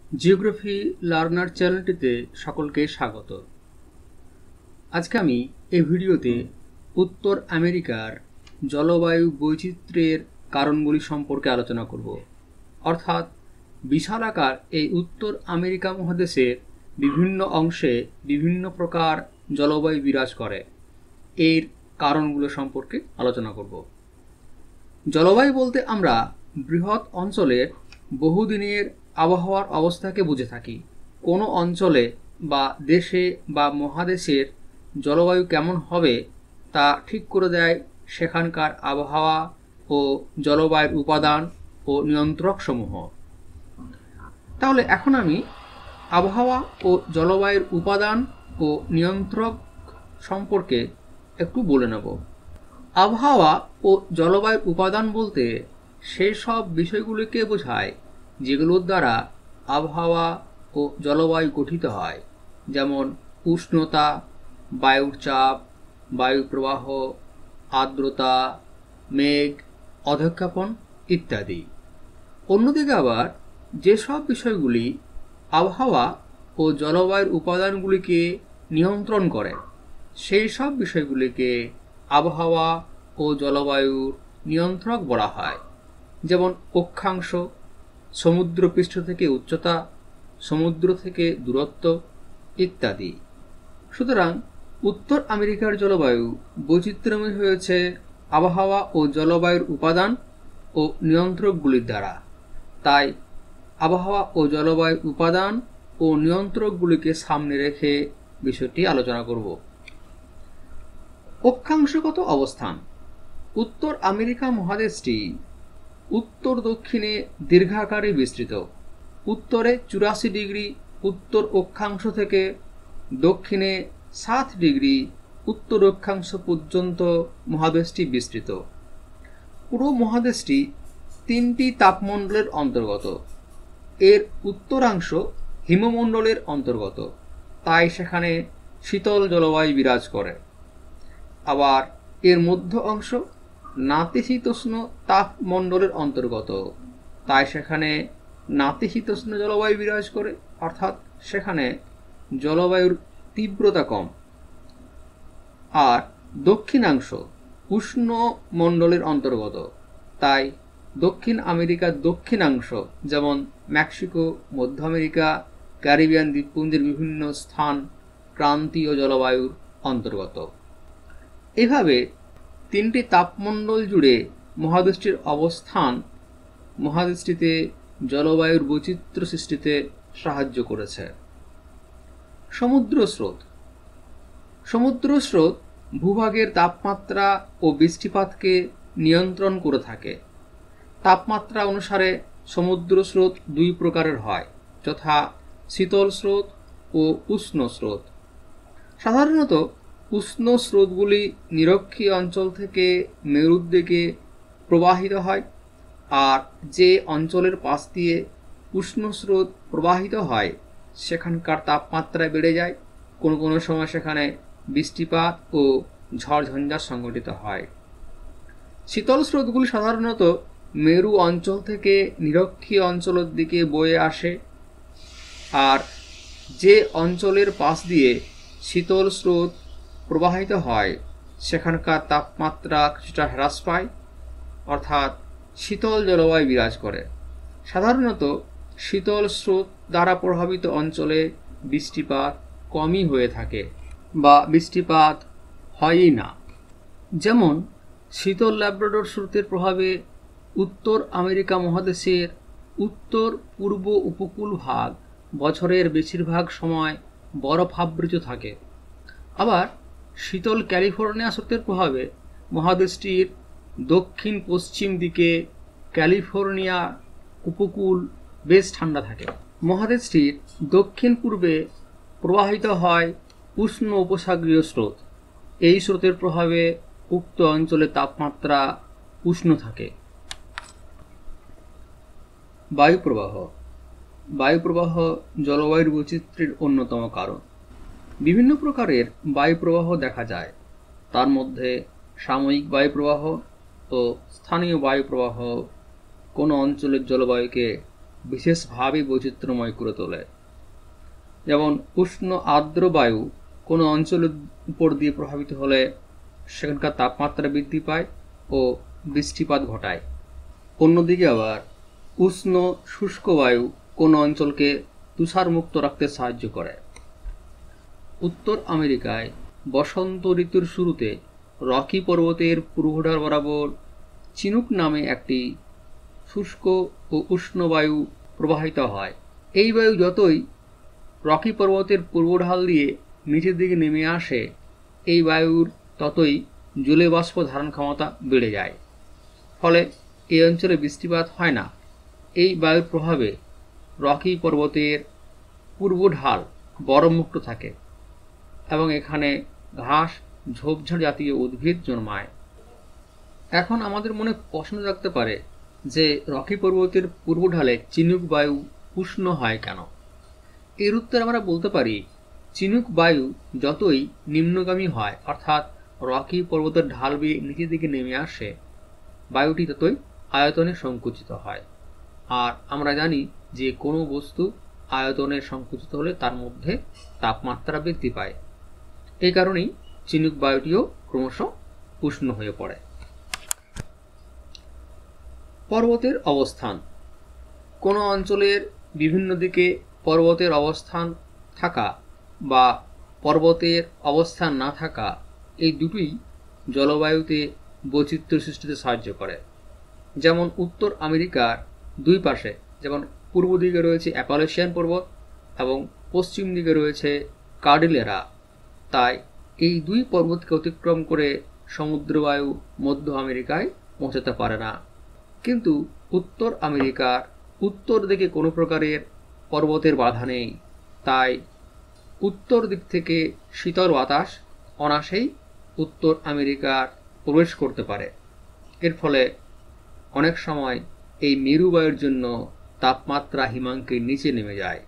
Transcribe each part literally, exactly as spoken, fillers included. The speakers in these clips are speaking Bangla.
জিওগ্রাফি লার্নার চ্যানেলটিতে সকলকে স্বাগত। আজকে আমি এই ভিডিওতে উত্তর আমেরিকার জলবায়ু বৈচিত্র্যের কারণগুলি সম্পর্কে আলোচনা করব। অর্থাৎ বিশালাকার এই উত্তর আমেরিকা মহাদেশের বিভিন্ন অংশে বিভিন্ন প্রকার জলবায়ু বিরাজ করে, এর কারণগুলো সম্পর্কে আলোচনা করব। জলবায়ু বলতে আমরা বৃহৎ অঞ্চলের বহুদিনের আবহাওয়ার অবস্থাকে বুঝে থাকি। কোনো অঞ্চলে বা দেশে বা মহাদেশের জলবায়ু কেমন হবে তা ঠিক করে দেয় সেখানকার আবহাওয়া ও জলবায়ুর উপাদান ও নিয়ন্ত্রক সমূহ। তাহলে এখন আমি আবহাওয়া ও জলবায়ুর উপাদান ও নিয়ন্ত্রক সম্পর্কে একটু বলে নেব। আবহাওয়া ও জলবায়ুর উপাদান বলতে সেই সব বিষয়গুলিকে বোঝায় যেগুলোর দ্বারা আবহাওয়া ও জলবায়ু গঠিত হয়, যেমন উষ্ণতা, বায়ুর চাপ, বায়ু প্রবাহ, আর্দ্রতা, মেঘ, অধঃক্ষেপণ ইত্যাদি। অন্যদিকে আবার যেসব বিষয়গুলি আবহাওয়া ও জলবায়ুর উপাদানগুলিকে নিয়ন্ত্রণ করে সেই সব বিষয়গুলিকে আবহাওয়া ও জলবায়ুর নিয়ন্ত্রক বলা হয়, যেমন অক্ষাংশ, সমুদ্রপৃষ্ঠ থেকে উচ্চতা, সমুদ্র থেকে দূরত্ব ইত্যাদি। সুতরাং উত্তর আমেরিকার জলবায়ু বৈচিত্র্যময় হয়েছে আবহাওয়া ও জলবায়ুর উপাদান ও নিয়ন্ত্রকগুলির দ্বারা। তাই আবহাওয়া ও জলবায়ুর উপাদান ও নিয়ন্ত্রকগুলিকে সামনে রেখে বিষয়টি আলোচনা করব। অক্ষাংশগত অবস্থান। উত্তর আমেরিকা মহাদেশটি উত্তর দক্ষিণে দীর্ঘাকারে বিস্তৃত। উত্তরে চুরাশি ডিগ্রি উত্তর অক্ষাংশ থেকে দক্ষিণে সাত ডিগ্রি উত্তর অক্ষাংশ পর্যন্ত মহাদেশটি বিস্তৃত। পুরো মহাদেশটি তিনটি তাপমণ্ডলের অন্তর্গত। এর উত্তরাংশ হিমমণ্ডলের অন্তর্গত, তাই সেখানে শীতল জলবায়ু বিরাজ করে। আবার এর মধ্য অংশ নাতিশীতোষ্ণ তাপমণ্ডলের অন্তর্গত, তাই সেখানে নাতিশীতোষ্ণ জলবায়ু বিরাজ করে, অর্থাৎ সেখানে জলবায়ুর তীব্রতা কম। আর দক্ষিণাংশ উষ্ণ মণ্ডলের অন্তর্গত, তাই দক্ষিণ আমেরিকার দক্ষিণাংশ যেমন মেক্সিকো, মধ্য আমেরিকা, ক্যারিবিয়ান দ্বীপপুঞ্জের বিভিন্ন স্থান ক্রান্তীয় জলবায়ুর অন্তর্গত। এভাবে তিনটি তাপমণ্ডল জুড়ে মহাদেশটির অবস্থান মহাদেশটিতে জলবায়ুর বৈচিত্র্য সৃষ্টিতে সাহায্য করেছে। সমুদ্র স্রোত। সমুদ্র স্রোত ভূভাগের তাপমাত্রা ও বৃষ্টিপাতকে নিয়ন্ত্রণ করে থাকে। তাপমাত্রা অনুসারে সমুদ্র স্রোত দুই প্রকারের হয়, যথা শীতল স্রোত ও উষ্ণ স্রোত। সাধারণত উষ্ণ স্রোতগুলি নিরক্ষীয় অঞ্চল থেকে মেরুর দিকে প্রবাহিত হয়, আর যে অঞ্চলের পাশ দিয়ে উষ্ণ স্রোত প্রবাহিত হয় সেখানকার তাপমাত্রা বেড়ে যায়। কোনো কোনো সময় সেখানে বৃষ্টিপাত ও ঝড়ঝঞ্ঝাট সংঘটিত হয়। শীতল স্রোতগুলি সাধারণত মেরু অঞ্চল থেকে নিরক্ষীয় অঞ্চলের দিকে বয়ে আসে, আর যে অঞ্চলের পাশ দিয়ে শীতল স্রোত প্রবাহিত হয় সেখানকার তাপমাত্রা কিছুটা হ্রাস পায়, অর্থাৎ শীতল জলবায়ু বিরাজ করে। সাধারণত শীতল স্রোত দ্বারা প্রভাবিত অঞ্চলে বৃষ্টিপাত কমই হয়ে থাকে বা বৃষ্টিপাত হয়ই না। যেমন শীতল ল্যাব্রাডর স্রোতের প্রভাবে উত্তর আমেরিকা মহাদেশের উত্তর পূর্ব উপকূল ভাগ বছরের বেশিরভাগ সময় বরফাবৃত থাকে। আবার শীতল ক্যালিফোর্নিয়া স্রোতের প্রভাবে মহাদেশটির দক্ষিণ পশ্চিম দিকে ক্যালিফোর্নিয়া উপকূল বেশ ঠান্ডা থাকে। মহাদেশটির দক্ষিণ পূর্বে প্রবাহিত হয় উষ্ণ উপসাগরীয় স্রোত। এই স্রোতের প্রভাবে উক্ত অঞ্চলের তাপমাত্রা উষ্ণ থাকে। বায়ুপ্রবাহ। বায়ুপ্রবাহ জলবায়ুর বৈচিত্র্যের অন্যতম কারণ। বিভিন্ন প্রকারের বায়ুপ্রবাহ দেখা যায়, তার মধ্যে সাময়িক বায়ুপ্রবাহ ও স্থানীয় বায়ুপ্রবাহ কোনো অঞ্চলের জলবায়ুকে বিশেষভাবে বৈচিত্র্যময় করে তোলে। যেমন উষ্ণ আর্দ্র বায়ু কোনো অঞ্চলের উপর দিয়ে প্রভাবিত হলে সেখানকার তাপমাত্রা বৃদ্ধি পায় ও বৃষ্টিপাত ঘটায়। অন্যদিকে আবার উষ্ণ শুষ্ক বায়ু কোনো অঞ্চলকে তুষারমুক্ত রাখতে সাহায্য করে। উত্তর আমেরিকায় বসন্ত ঋতুর শুরুতে রকি পর্বতের পূর্বঢাল বরাবর চিনুক নামে একটি শুষ্ক ও উষ্ণ বায়ু প্রবাহিত হয়। এই বায়ু যতই রকি পর্বতের পূর্বঢাল দিয়ে নিচের দিকে নেমে আসে, এই বায়ুর ততই জলীয় বাষ্প ধারণ ক্ষমতা বেড়ে যায়। ফলে এই অঞ্চলে বৃষ্টিপাত হয় না। এই বায়ুর প্রভাবে রকি পর্বতের পূর্বঢাল বরফমুক্ত থাকে এবং এখানে ঘাস ঝোপঝাড় জাতীয় উদ্ভিদ জন্মায়। এখন আমাদের মনে প্রশ্ন জাগতে পারে যে রকি পর্বতের পূর্বঢালে চিনুক বায়ু উষ্ণ হয় কেন? এর উত্তর আমরা বলতে পারি, চিনুক বায়ু যতই নিম্নগামী হয়, অর্থাৎ রকি পর্বতের ঢাল বেয়ে নিচের দিকে নেমে আসে, বায়ুটি ততই আয়তনে সংকুচিত হয়। আর আমরা জানি যে কোনো বস্তু আয়তনে সংকুচিত হলে তার মধ্যে তাপমাত্রা বৃদ্ধি পায়। এই কারণেই চিনুক বায়ুটিও ক্রমশ উষ্ণ হয়ে পড়ে। পর্বতের অবস্থান। কোনো অঞ্চলের বিভিন্ন দিকে পর্বতের অবস্থান থাকা বা পর্বতের অবস্থান না থাকা, এই দুটোই জলবায়ুতে বৈচিত্র্য সৃষ্টিতে সাহায্য করে। যেমন উত্তর আমেরিকার দুই পাশে, যেমন পূর্ব দিকে রয়েছে অ্যাপালেশিয়ান পর্বত এবং পশ্চিম দিকে রয়েছে কর্ডিলেরা। তাই এই দুই পর্বতকে অতিক্রম করে সমুদ্রবায়ু মধ্য আমেরিকায় পৌঁছাতে পারে না। কিন্তু উত্তর আমেরিকার উত্তর দিকে কোনো প্রকারের পর্বতের বাধা নেই। তাই উত্তর দিক থেকে শীতল বাতাস অনায়াসেই উত্তর আমেরিকার প্রবেশ করতে পারে। এর ফলে অনেক সময় এই মেরুবায়ুর জন্য তাপমাত্রা হিমাঙ্কের নিচে নেমে যায়।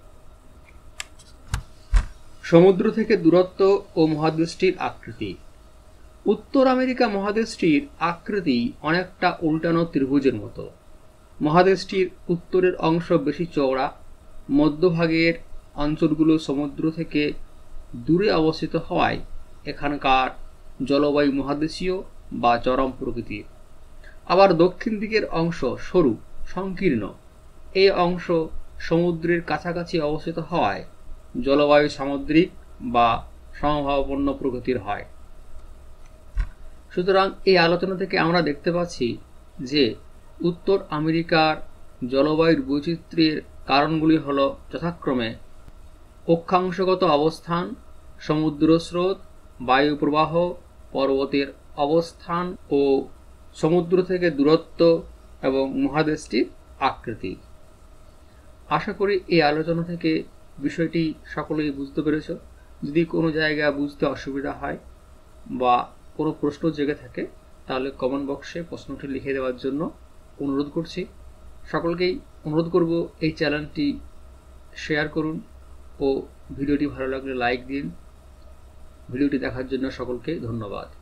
সমুদ্র থেকে দূরত্ব ও মহাদেশটির আকৃতি। উত্তর আমেরিকা মহাদেশটির আকৃতি অনেকটা উল্টানো ত্রিভুজের মতো। মহাদেশটির উত্তরের অংশ বেশি চওড়া, মধ্যভাগের অঞ্চলগুলো সমুদ্র থেকে দূরে অবস্থিত হওয়ায় এখানকার জলবায়ু মহাদেশীয় বা চরম প্রকৃতির। আবার দক্ষিণ দিকের অংশ সরু, সংকীর্ণ। এই অংশ সমুদ্রের কাছাকাছি অবস্থিত হওয়ায় জলবায়ু সামুদ্রিক বা সমভাবাপন্ন প্রকৃতির হয়। সুতরাং এই আলোচনা থেকে আমরা দেখতে পাচ্ছি যে উত্তর আমেরিকার জলবায়ুর বৈচিত্র্যের কারণগুলি হল যথাক্রমে অক্ষাংশগত অবস্থান, সমুদ্র স্রোত, বায়ু প্রবাহ, পর্বতের অবস্থান ও সমুদ্র থেকে দূরত্ব এবং মহাদেশটির আকৃতি। আশা করি এই আলোচনা থেকে বিষয়টি সকলেই বুঝতে পেরেছ। যদি কোনো জায়গা বুঝতে অসুবিধা হয় বা কোনো প্রশ্ন জেগে থাকে, তাহলে কমেন্ট বক্সে প্রশ্নটি লিখে দেওয়ার জন্য অনুরোধ করছি। সকলকেই অনুরোধ করব এই চ্যানেলটি শেয়ার করুন ও ভিডিওটি ভালো লাগলে লাইক দিন। ভিডিওটি দেখার জন্য সকলকে ধন্যবাদ।